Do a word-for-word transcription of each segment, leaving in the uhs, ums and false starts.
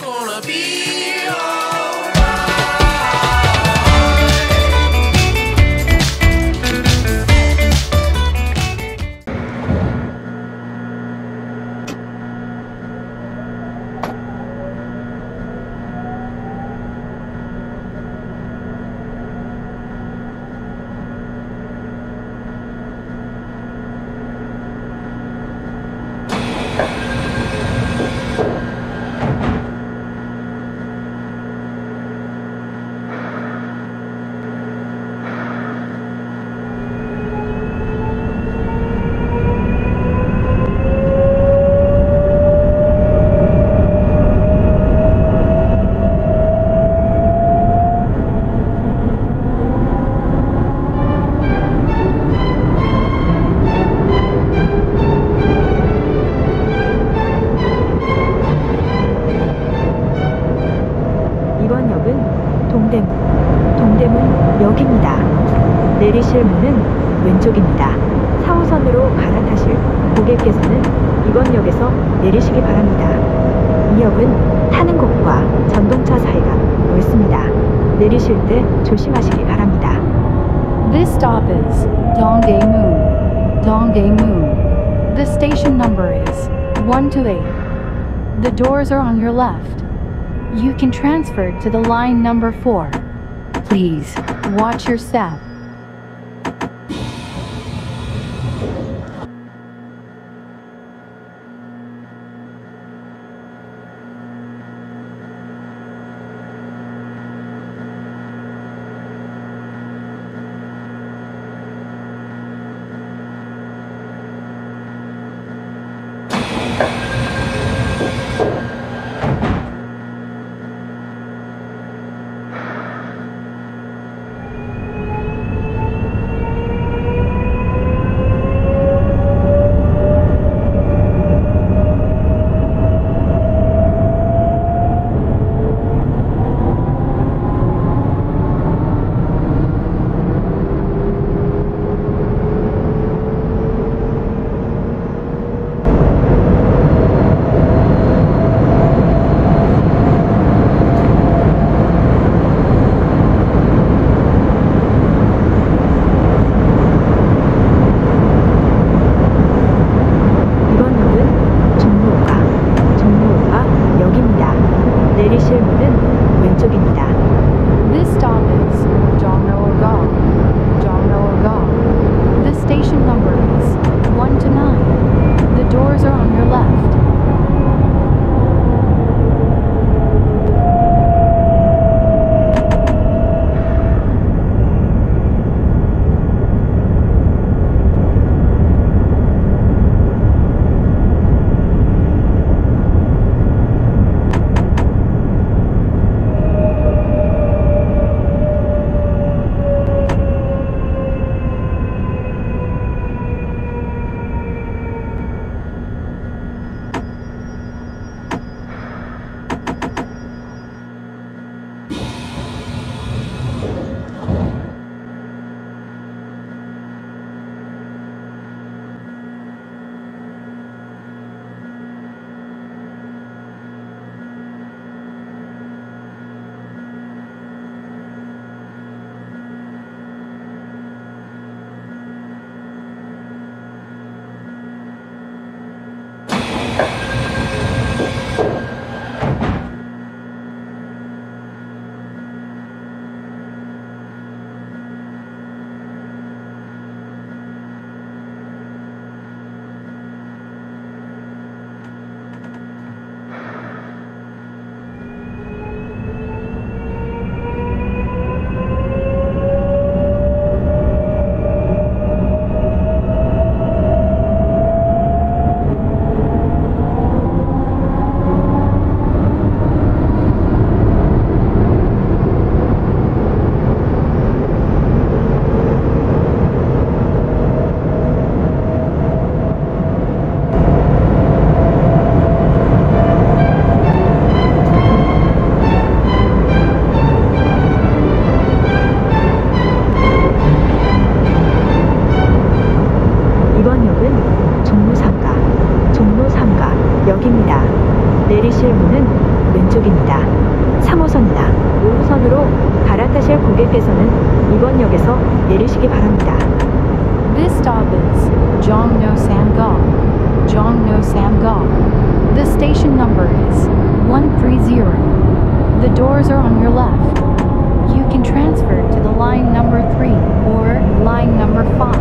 gonna be alright. 이번 역은 동대문, 동대문 역입니다. 내리실 문은 왼쪽입니다. 사 호선으로 갈아타실 고객께서는 이번 역에서 내리시기 바랍니다. 이 역은 타는 곳과 전동차 사이가 넓습니다. 내리실 때 조심하시기 바랍니다. This stop is Dongdaemun. Dongdaemun. The station number is one two eight. The doors are on your left. You can transfer to the line number four. Please watch your step. 왼쪽입니다. 삼 호선이나 오 호선으로 갈아타실 고객께서는 이번 역에서 내리시기 바랍니다. This stop is Jongno Samgak. Jongno Samgak. The station number is one three zero. The doors are on your left. You can transfer to the line number three or line number five.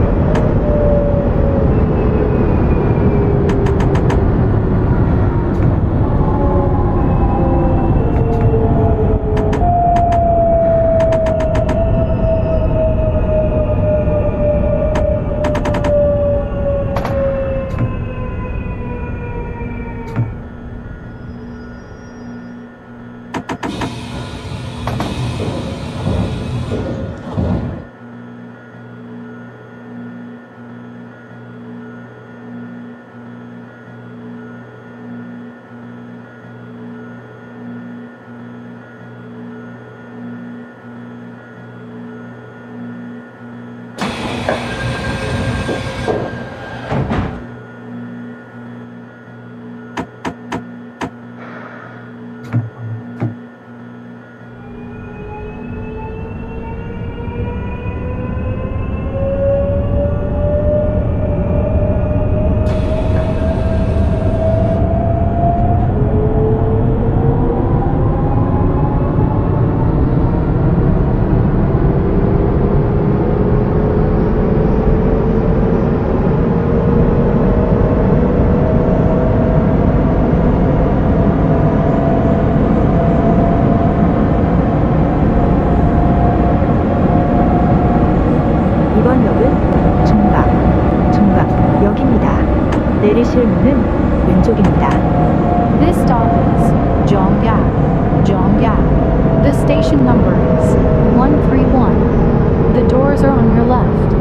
내리실 문은 왼쪽입니다. This stop is Jonggak. Jonggak. The station number is one three one. The doors are on your left.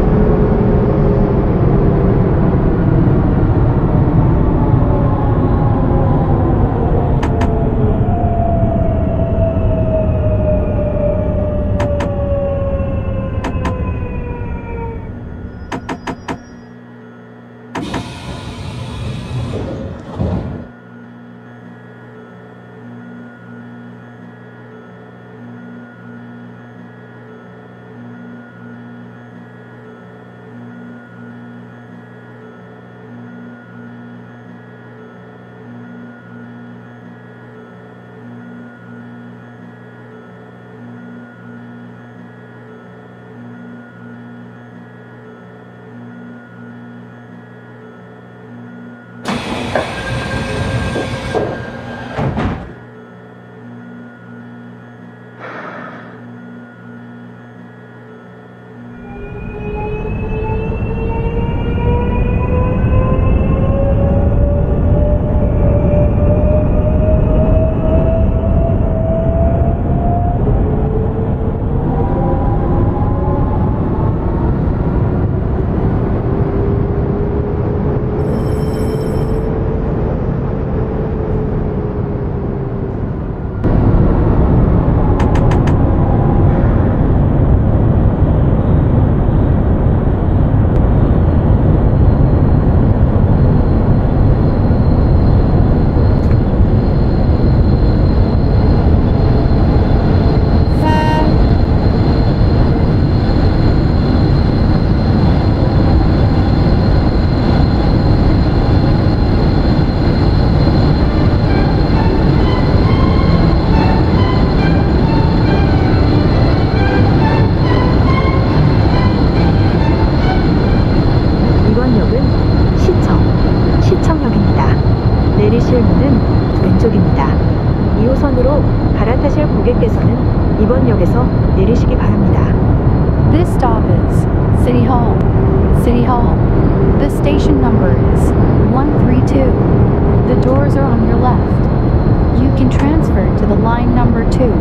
내리실 문은 왼쪽입니다. 이 호선으로 갈아타실 고객께서는 이번 역에서 내리시기 바랍니다. This stop is City Hall. City Hall. The station number is one three two. The doors are on your left. You can transfer to the line number two.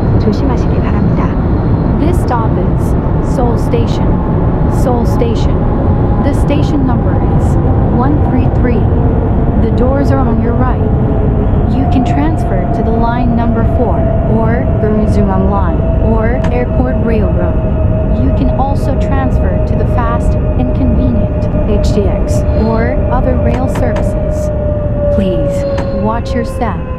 조심하시기 바랍니다. This stop is Seoul Station. Seoul Station. The station number is one three three. The doors are on your right. You can transfer to the line number four or the Rizungang Line or Airport Railroad. You can also transfer to the fast and convenient H D X or other rail services. Please watch your step.